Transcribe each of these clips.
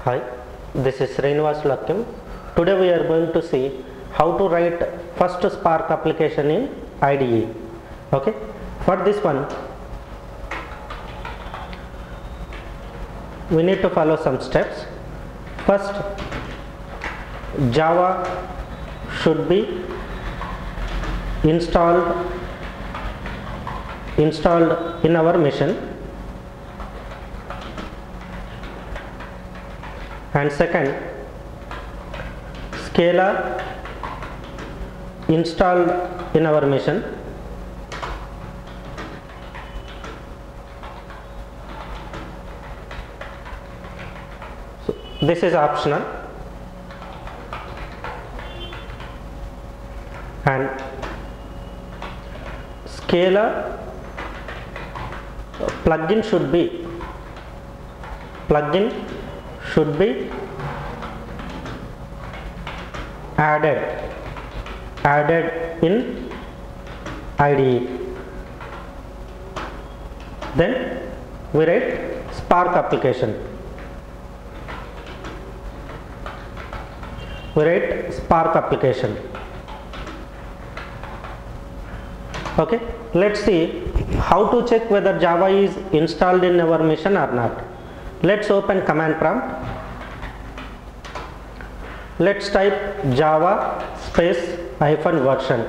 Hi, this is Srinivas Lakim. Today we are going to see how to write first Spark application in IDE. Okay, for this one we need to follow some steps. First, Java should be installed in our machine, and second, Scala installed in our machine, so this is optional, and Scala plugin should be added in IDE. Then we write Spark application. Okay, let's see how to check whether Java is installed in our machine or not. Let's open command prompt. Let's type Java space -version.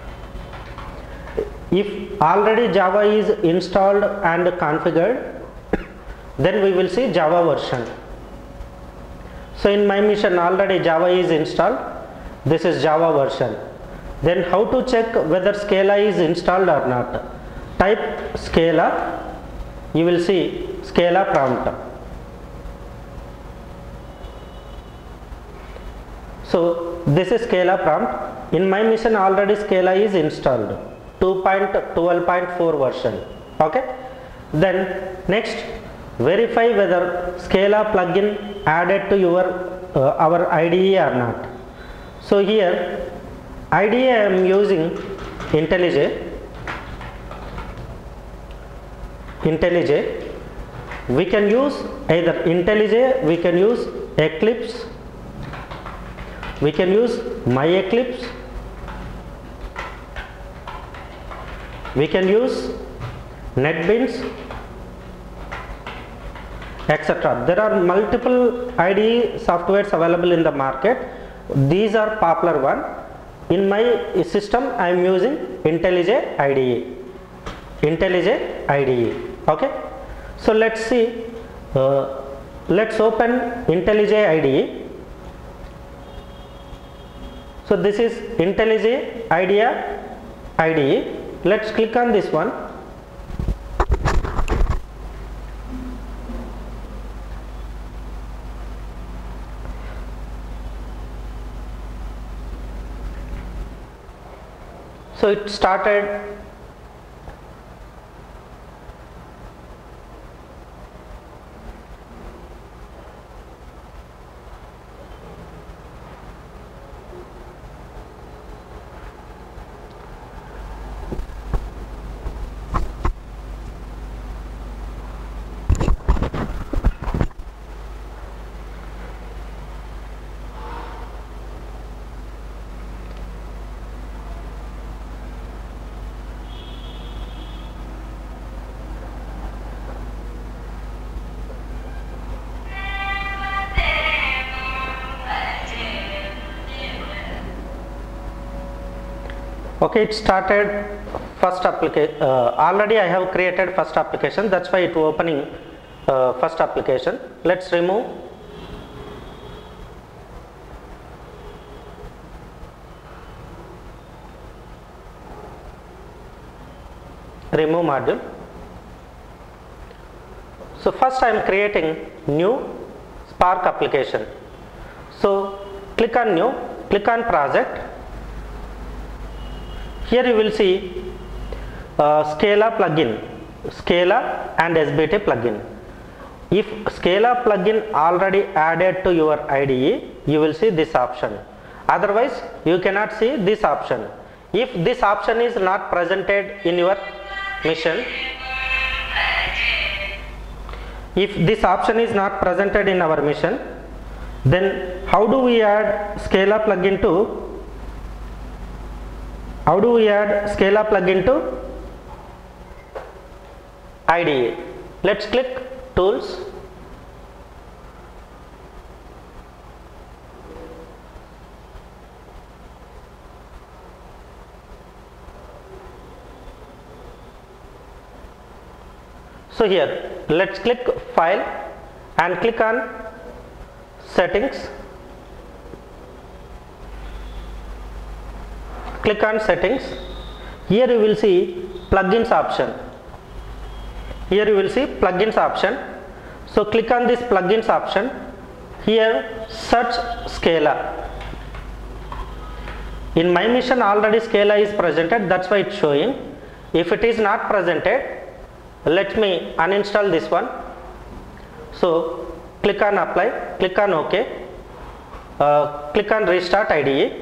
If already Java is installed and configured, then we will see Java version. So in my machine already Java is installed. This is Java version. Then how to check whether Scala is installed or not? Type Scala, you will see Scala prompt. So this is Scala prompt. In my machine already Scala is installed, 2.12.4 version. Okay. Then next, verify whether Scala plugin added to your our IDE or not. So here IDE I am using IntelliJ. We can use either IntelliJ, we can use Eclipse, we can use MyEclipse, we can use NetBeans, etc. There are multiple IDE softwares available in the market. These are popular one. In my system I am using IntelliJ IDE. Okay, so let's see, let's open IntelliJ IDE. So this is IntelliJ IDE. Let's click on this one. So it started. Okay, it started first application. Already I have created first application, that's why it opening first application. Let's remove. Remove module. So first I am creating new Spark application. So click on new, click on project. Here you will see Scala plugin, Scala and SBT plugin. If Scala plugin already added to your IDE, you will see this option. Otherwise, you cannot see this option. If this option is not presented in your machine, If this option is not presented in our mission, Then how do we add Scala plugin to IDE? Let's click Tools. So here let's click File and click on Settings. Click on Settings. Here you will see Plugins option. So click on this Plugins option. Here search Scala. In My Mission already Scala is presented, that's why it's showing. If it is not presented, let me uninstall this one. So click on Apply, click on OK, click on Restart IDE.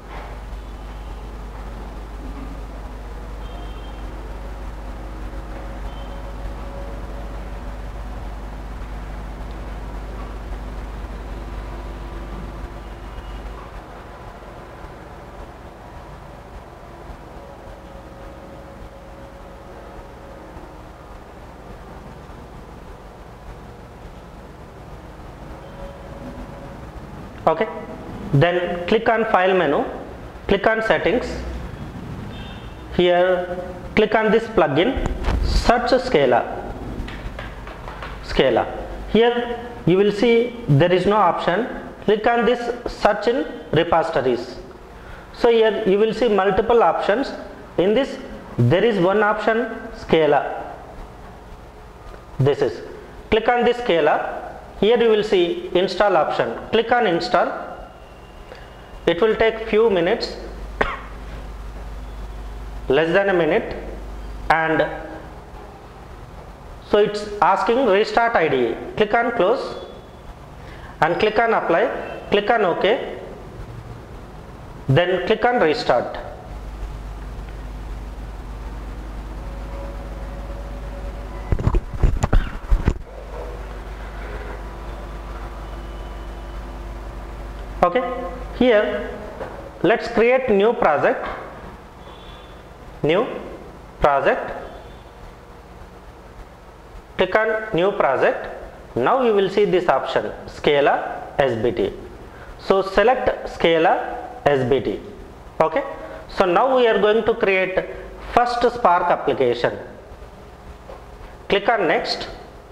Okay, then click on File menu, click on Settings. Here click on this plugin, search Scala. Here you will see there is no option. Click on this Search in Repositories. So here you will see multiple options. In this there is one option, Scala. Click on this Scala. Here you will see Install option. Click on Install. It will take few minutes, less than a minute, and so it's asking Restart IDE. Click on Close and click on Apply. Click on OK. Then click on Restart. Okay, here let's create new project. Click on New Project. Now you will see this option, Scala SBT. So select Scala SBT. Okay, so now we are going to create first Spark application. Click on Next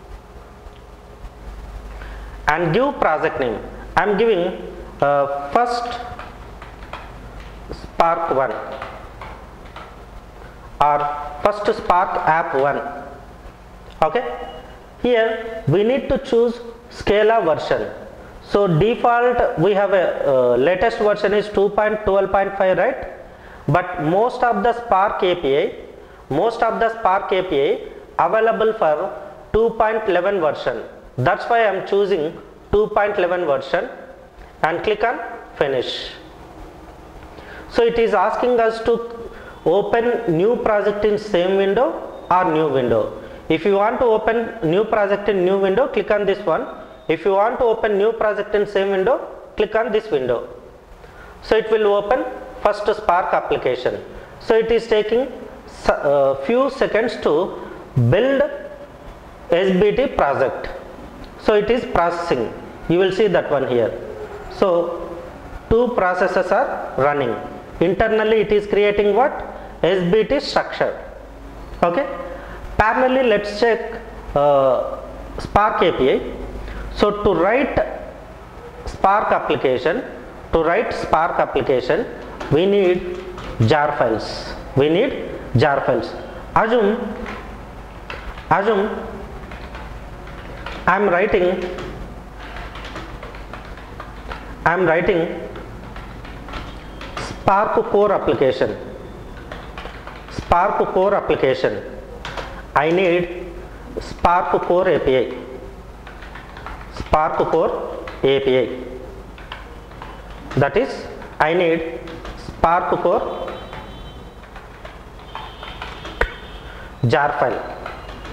and give project name. I am giving first Spark 1 or first Spark app 1. Okay, here we need to choose Scala version. So default we have a latest version is 2.12.5, right? But most of the Spark API available for 2.11 version. That's why I am choosing 2.11 version. And click on Finish. So it is asking us to open new project in same window or new window. If you want to open new project in new window, click on this one. If you want to open new project in same window, click on this window. So it will open first Spark application. So it is taking few seconds to build SBT project. So it is processing. You will see that one here. So two processes are running. Internally it is creating what? SBT structure. Okay. Parallelly let's check Spark API. So to write Spark application, we need jar files. Assume I am writing Spark core application. I need Spark core API. That is, I need Spark core jar file.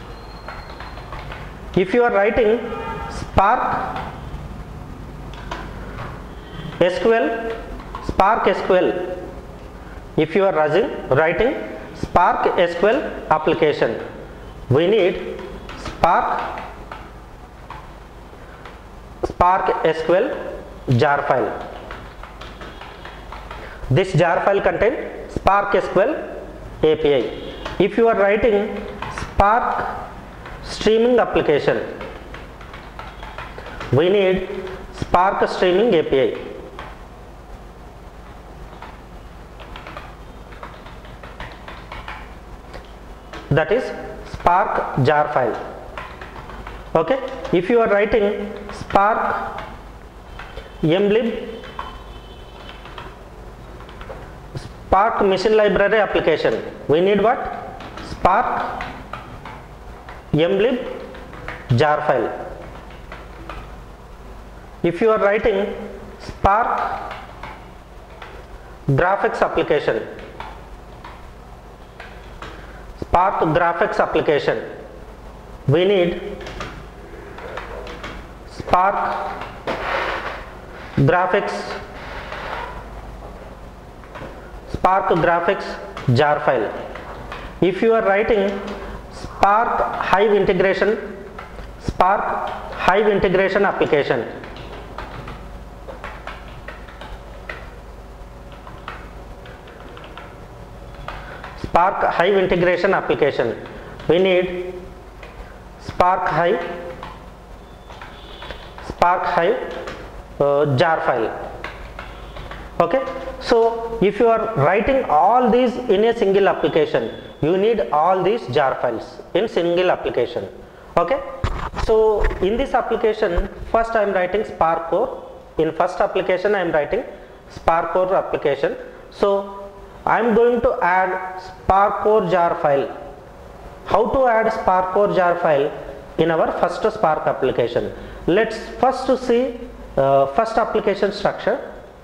If you are writing Spark SQL, Spark SQL. If you are writing Spark SQL application, we need Spark SQL jar file. This jar file contains Spark SQL API. If you are writing Spark streaming application, we need Spark streaming API. That is Spark jar file. Okay. If you are writing Spark mlib Spark machine library application, we need what? Spark mlib jar file. If you are writing Spark graphics application, Spark graphics application, we need Spark graphics jar file. If you are writing Spark Hive integration application, Spark Hive integration application, we need Spark Hive jar file. Okay. So if you are writing all these in a single application, you need all these jar files in single application. Okay. So in this application, first I am writing Spark Core. In first application I am writing Spark Core application. So I am going to add Spark Core jar file. How to add Spark Core jar file in our first Spark application? Let's first see first application structure.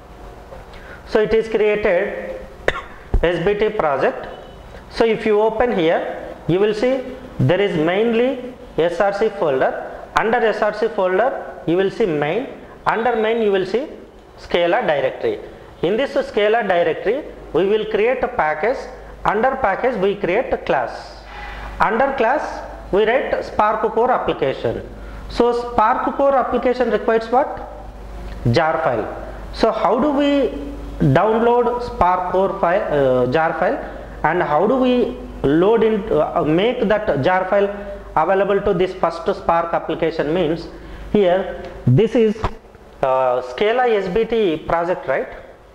So it is created SBT project. So if you open here, you will see there is mainly SRC folder. Under SRC folder you will see main. Under main you will see Scala directory. In this Scala directory we will create a package. Under package we create a class. Under class we write Spark Core application. So Spark Core application requires what? Jar file. So how do we download Spark Core file, jar file, and how do we load in, make that jar file available to this first Spark application? Means here this is Scala SBT project, right?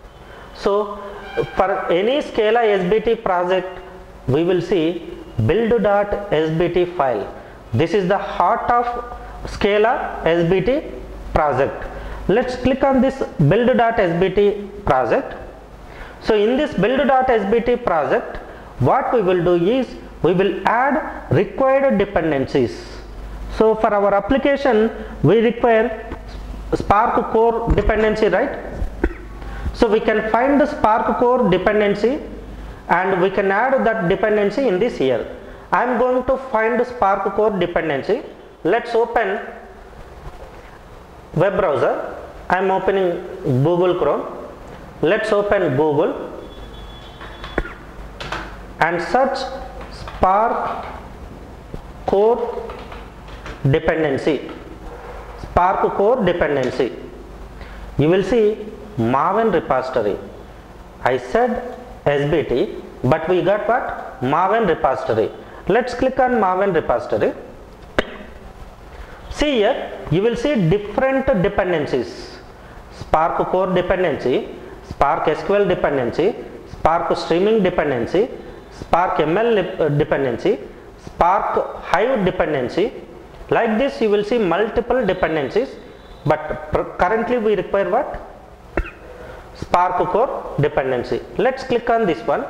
So for any Scala SBT project we will see build.sbt file. This is the heart of Scala SBT project. Let's click on this build.sbt project. So in this build.sbt project, what we will do is we will add required dependencies. So for our application we require Spark Core dependency, right? So we can find the Spark Core dependency and we can add that dependency in this here. I am going to find Spark Core dependency. Let's open web browser. I am opening Google Chrome. Let's open Google and search Spark Core dependency. Spark Core dependency. You will see Maven repository. I said SBT, but we got what? Maven repository. Let's click on Maven repository. See here, you will see different dependencies. Spark Core dependency, Spark SQL dependency, Spark streaming dependency, Spark ML dependency, Spark Hive dependency. Like this you will see multiple dependencies, but currently we require what? Spark Core dependency. Let's click on this one.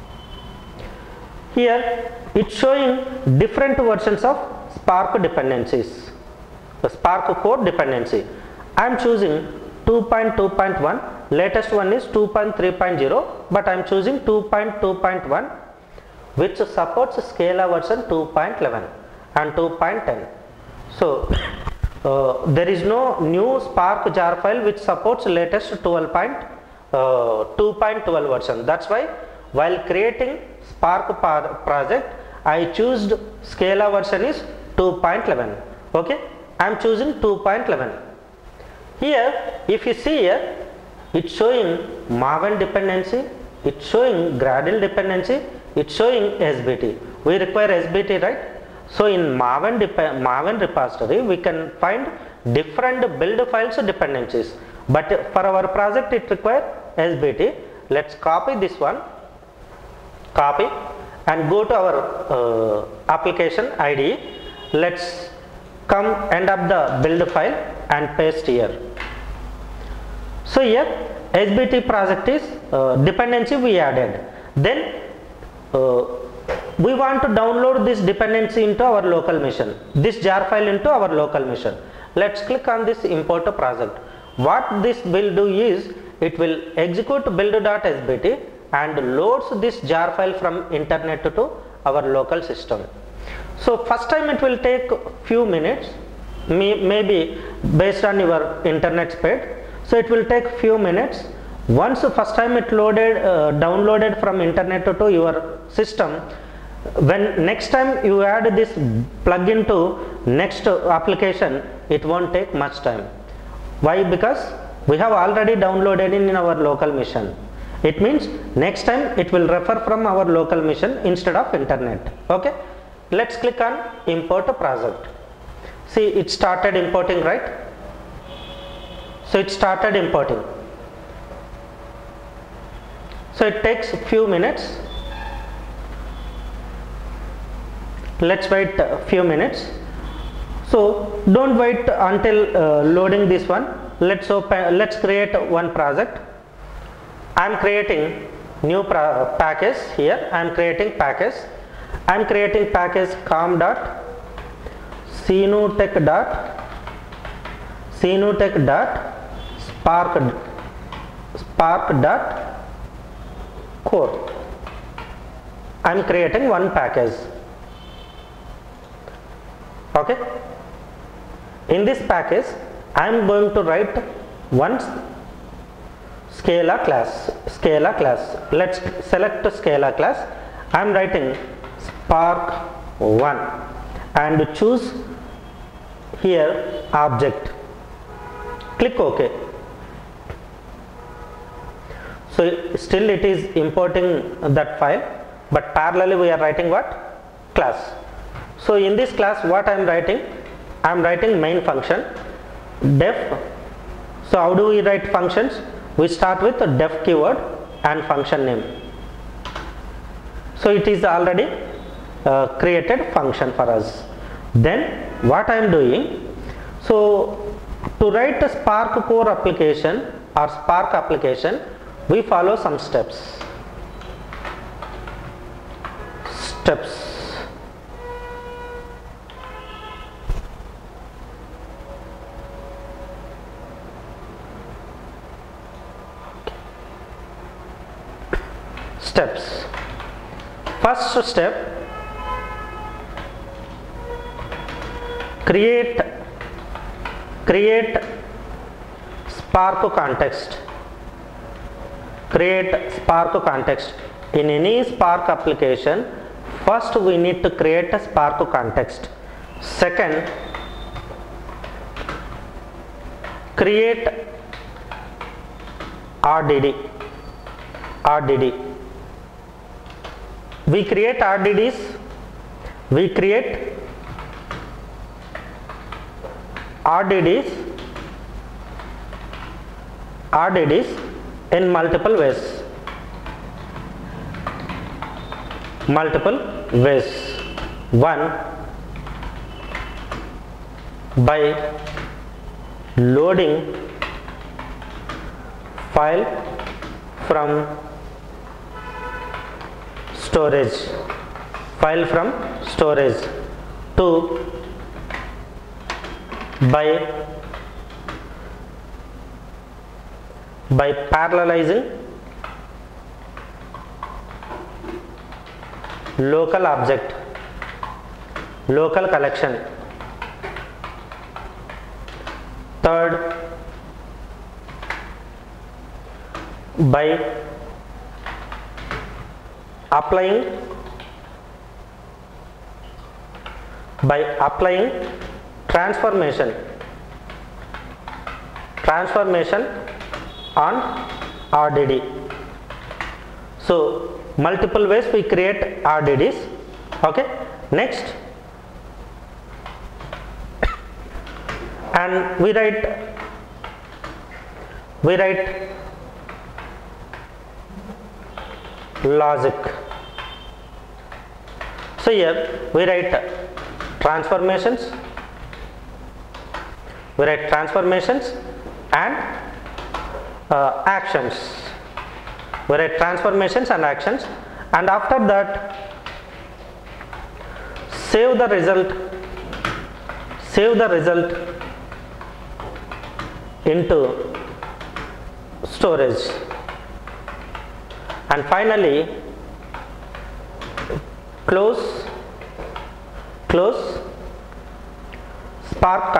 Here it's showing different versions of Spark dependencies. The Spark Core dependency. I am choosing 2.2.1. Latest one is 2.3.0, but I am choosing 2.2.1, which supports Scala version 2.11 and 2.10. So there is no new Spark jar file which supports latest 2.12 version. That's why while creating Spark project, I choose Scala version is 2.11. Okay, I am choosing 2.11. Here, if you see here, it's showing Maven dependency, it's showing Gradle dependency, it's showing SBT. We require SBT, right? So in Maven repository, we can find different build files dependencies. But for our project, it requires SBT. Let's copy this one, copy, and go to our application IDE. Let's come end up the build file and paste here. So here SBT project is dependency we added. Then we want to download this dependency into our local machine, this jar file into our local machine. Let's click on this import project. What this will do is, it will execute build.sbt and loads this jar file from internet to our local system. So first time it will take few minutes, maybe based on your internet speed. So it will take few minutes. Once first time it downloaded from internet to your system, when next time you add this plugin to next application, it won't take much time. Why? Because we have already downloaded in our local machine. It means next time it will refer from our local machine instead of internet. Okay, let's click on import project. See, it started importing, right? So it started importing. So it takes a few minutes. Let's wait a few minutes. So don't wait until loading this one. Let's create one project. I am creating new package here. I am creating package. I am creating package com.sinutech.spark.core. I am creating one package. Okay. In this package, I am going to write one Scala class. Let's select Scala class. I am writing Spark1 and choose here object. Click OK. So still it is importing that file, but parallelly we are writing what? Class. So in this class, what I am writing? I am writing main function def. So how do we write functions? We start with a def keyword and function name. So it is already created function for us. Then what I am doing? So to write a Spark core application or Spark application, we follow some steps. First step, create Spark context. Create Spark context. In any Spark application, first we need to create a Spark context. Second, create RDD. We create RDDs. We create RDDs in multiple ways. One, by loading file from storage. 2, by parallelizing local object, local collection. Third, by applying transformation on RDD. So multiple ways we create RDDs. Okay, next, and we write logic. So here we write transformations and actions. We write transformations and actions, and after that save the result into storage, and finally close Spark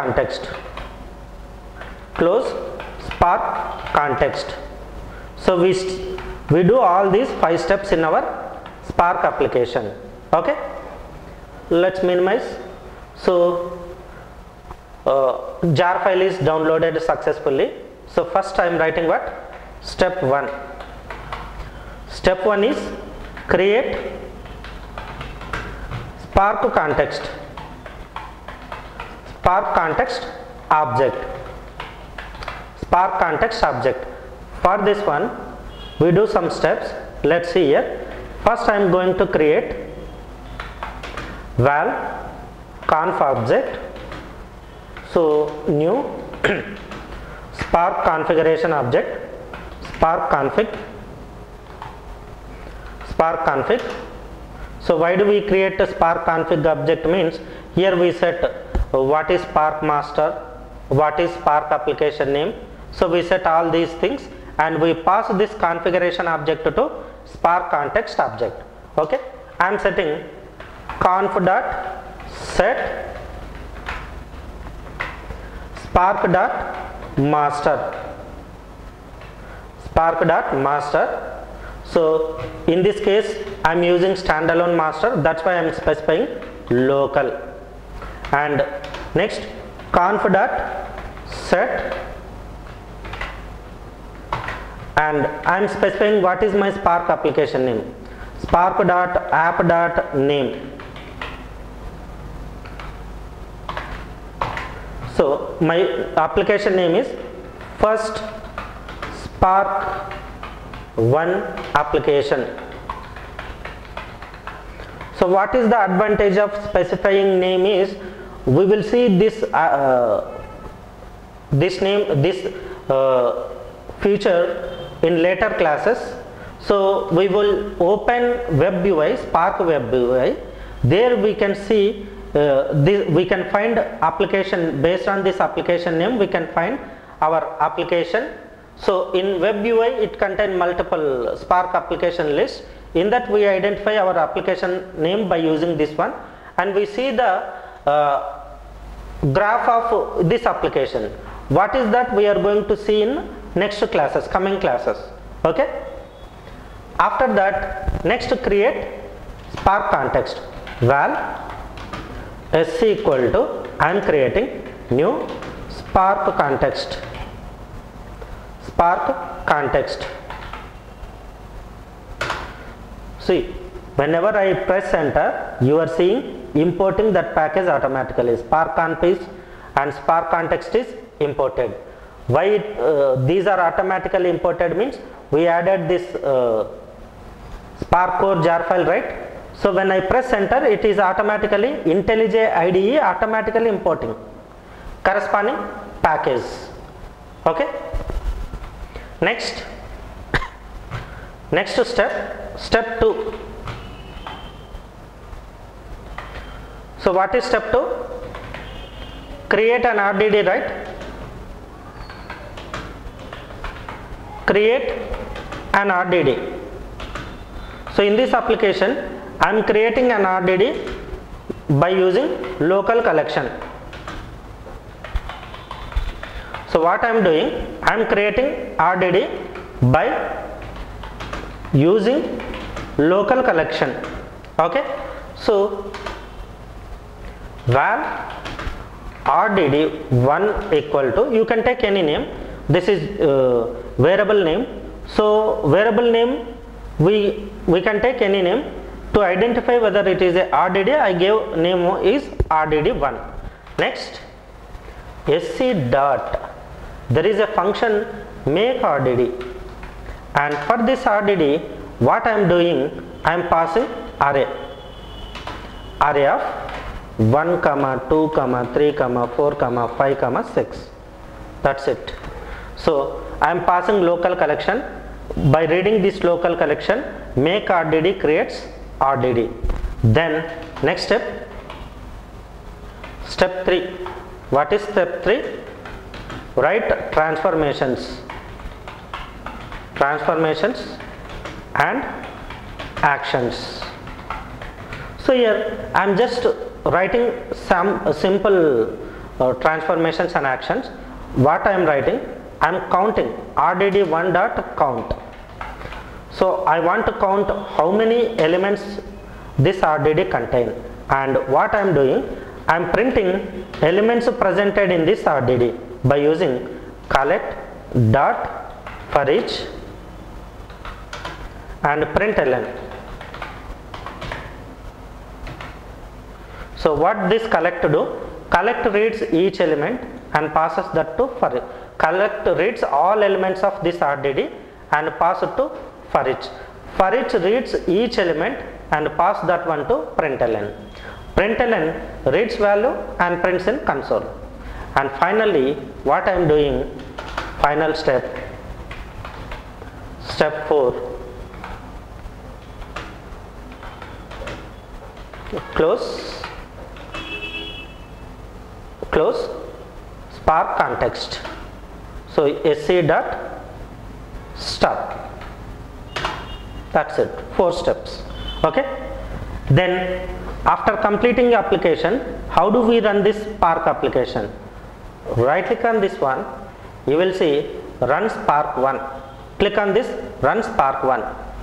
context. So we do all these 5 steps in our Spark application. Okay, let's minimize. So jar file is downloaded successfully. So first I am writing what? Step 1. Step 1 is create Spark context object. For this one we do some steps. Let's see here. First I am going to create val conf object. So new Spark configuration object, Spark config. So why do we create a Spark config object? Means here we set what is Spark master, what is Spark application name. So we set all these things and we pass this configuration object to Spark context object. Okay, I am setting conf.set spark.master. So in this case I am using standalone master, that's why I am specifying local. And next conf.set, and I am specifying what is my Spark application name, spark.app.name. So my application name is first Spark 1 application. So what is the advantage of specifying name is, we will see this feature in later classes. So we will open web UI, Spark web UI. There we can see we can find application. Based on this application name we can find our application. So in web UI it contains multiple Spark application lists. In that we identify our application name by using this one, and we see the graph of this application. What is that we are going to see in next classes, coming classes. Okay, after that next create Spark context, val sc equal to, I am creating new Spark context. See, whenever I press enter, you are seeing importing that package automatically. Spark conf is and Spark context is imported. Why these are automatically imported means we added this Spark core jar file, right? So when I press enter, it is automatically IntelliJ IDE automatically importing corresponding package. Okay. Next step 2. So what is step 2? Create an RDD, right? Create an RDD. So in this application I am creating an RDD by using local collection. So what I am doing, I am creating RDD by using local collection. Okay, so val RDD1 equal to, you can take any name, this is variable name. So variable name we can take any name. To identify whether it is a RDD, I gave name is RDD1. Next, sc dot, there is a function make RDD, and for this RDD what I am doing, I am passing array of 1, 2, 3, 4, 5, 6. That's it. So I am passing local collection. By reading this local collection, make RDD creates RDD. Then next step, step 3. What is step 3? Write transformations and actions. So here I am just writing some simple transformations and actions. What I am writing, I am counting RDD1 dot count. So I want to count how many elements this RDD contain, and what I am doing, I am printing elements presented in this RDD by using collect dot for each and println. So what this collect do? Collect reads each element and passes that to for each. Collect reads all elements of this RDD and pass it to for each. For each reads each element and pass that one to println. Println reads value and prints in console. And finally, what I am doing, final step, step 4, close Spark context. So sc dot stop. That's it. 4 steps. Okay. Then after completing the application, how do we run this Spark application? Right click on this one, you will see run Spark 1. Click on this run Spark 1.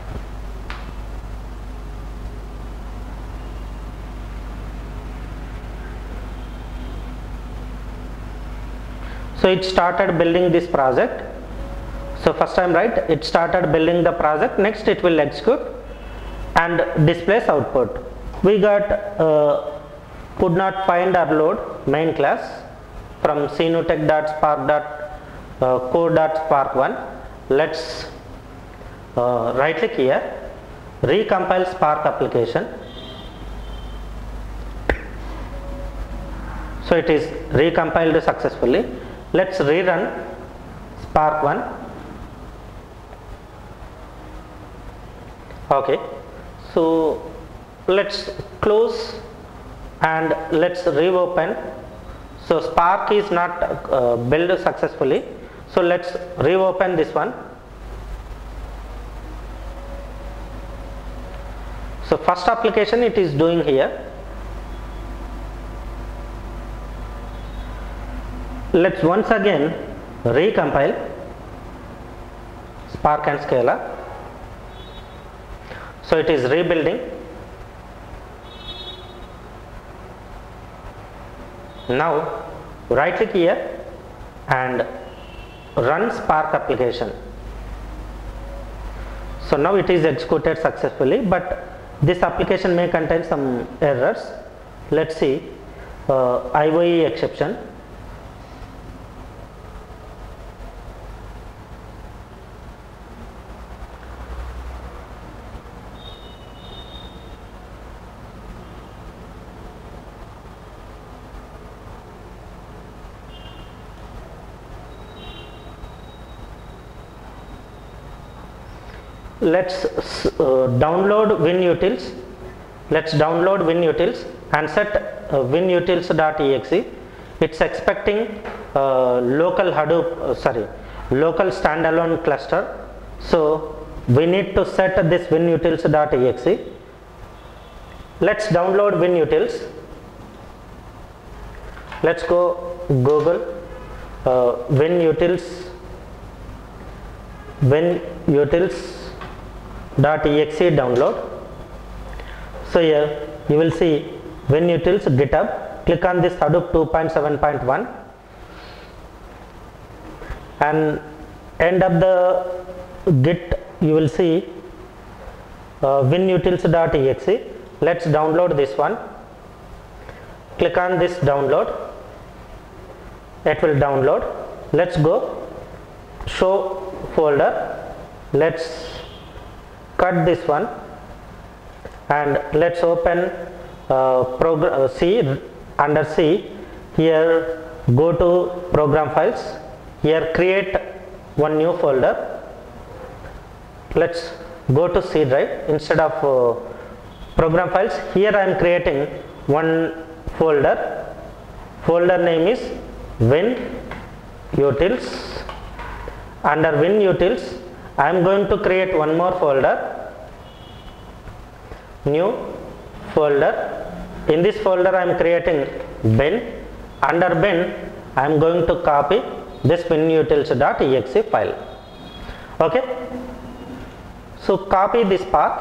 So it started building this project. So first time, right, it started building the project. Next it will execute and displays output. We got could not find or load main class from cnutech.spark.code.spark1. Let's right click here, recompile Spark application. So it is recompiled successfully. Let's rerun Spark 1. Okay, so let's close and let's reopen. So Spark is not built successfully, so let's reopen this one. So first application it is doing here. Let's once again recompile Spark and Scala. So it is rebuilding. Now right click here and run Spark application. So now it is executed successfully, but this application may contain some errors. Let's see, IOE exception. Let's download WinUtils. Let's download WinUtils and set WinUtils.exe. It's expecting local Hadoop, local standalone cluster. So we need to set this WinUtils.exe. Let's download WinUtils. Let's go Google winutils.exe download. So here you will see winutils GitHub. Click on this Hadoop 2.7.1 and end of the Git you will see winutils.exe. Let's download this one. Click on this download. It will download. Let's go show folder. Let's cut this one and let's open program C. Under C, here go to program files. Here create one new folder. Let's go to C drive instead of program files. Here I am creating one folder. Folder name is winutils. Under winutils I am going to create one more folder, new folder. In this folder I am creating bin. Under bin I am going to copy this winutils.exe file. Okay, so copy this path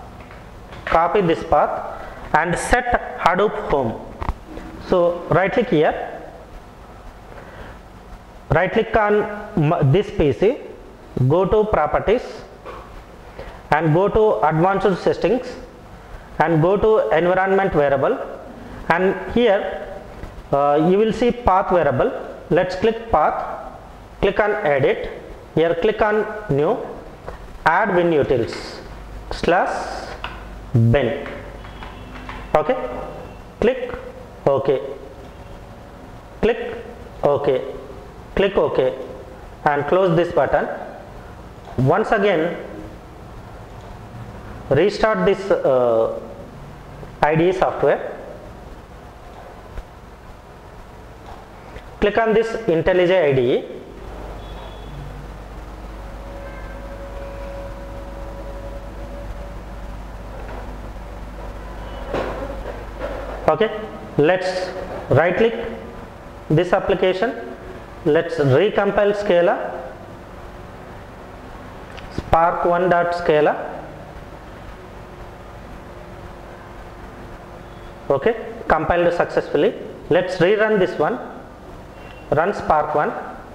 and set Hadoop home. So right click here, right click on this PC, go to properties and go to advanced settings and go to environment variable, and here you will see path variable. Let's click path, click on edit. Here click on new, add winutils/bin. Okay, click OK, click OK, click OK and close this button. Once again restart this IDE software. Click on this IntelliJ IDE. Okay, let's right click this application. Let's recompile Scala, spark1.scala. Okay, compiled successfully. Let's rerun this one. Run spark1.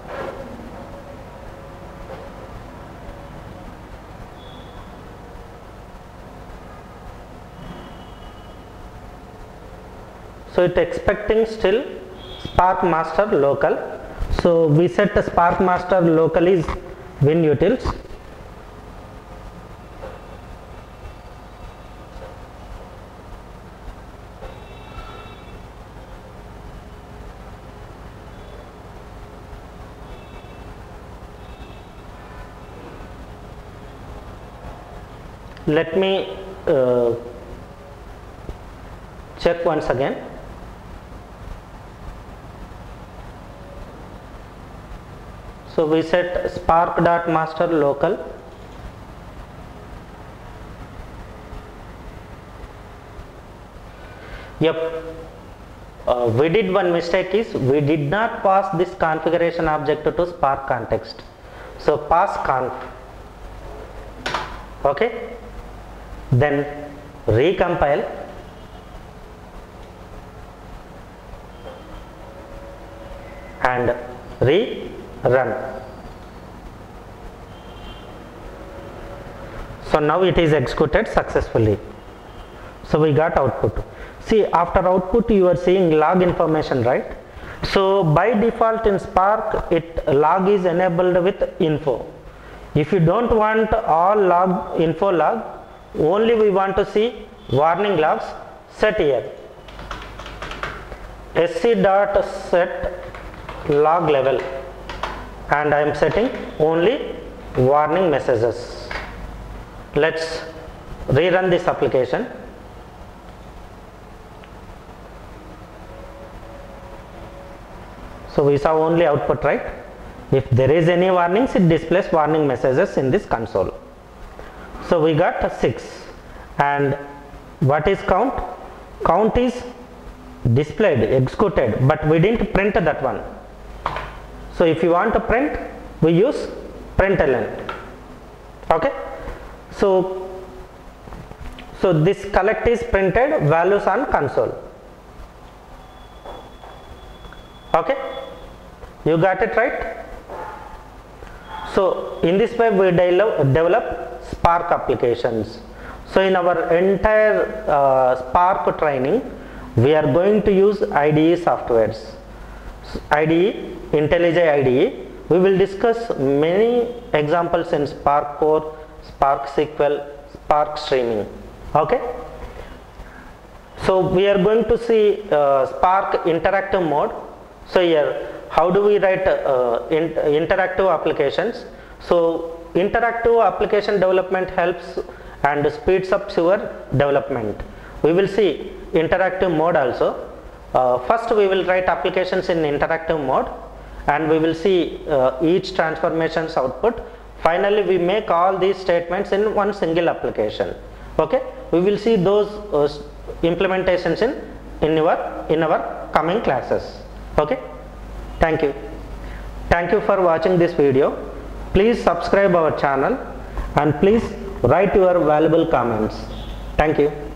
So it expecting still Spark master local. So we set the Spark master local is winutils. Let me check once again. So we set spark.master local. Yep, we did one mistake is we did not pass this configuration object to Spark context. So pass conf. Okay, then recompile and rerun. So now it is executed successfully. So we got output. See, after output you are seeing log information, right? So by default in Spark log is enabled with info. If you don't want all log info log, only we want to see warning logs, set here sc.set log level, and I am setting only warning messages. Let's rerun this application. So we saw only output, right? If there is any warnings, it displays warning messages in this console. So we got 6. And what is count? Count is displayed, executed, but we didn't print that one. So if you want to print, we use println. Okay, so this collect is printed values on console. Okay, you got it right? So in this way we develop Spark applications. So in our entire Spark training, we are going to use IDE softwares. IDE, IntelliJ IDE. We will discuss many examples in Spark Core, Spark SQL, Spark Streaming. Okay. So we are going to see Spark interactive mode. So here, how do we write interactive applications? So interactive application development helps and speeds up your development. We will see interactive mode also. First we will write applications in interactive mode, and we will see each transformations output. Finally we make all these statements in one single application. Okay, we will see those implementations in our coming classes. Okay, thank you for watching this video. Please subscribe our channel and please write your valuable comments. Thank you.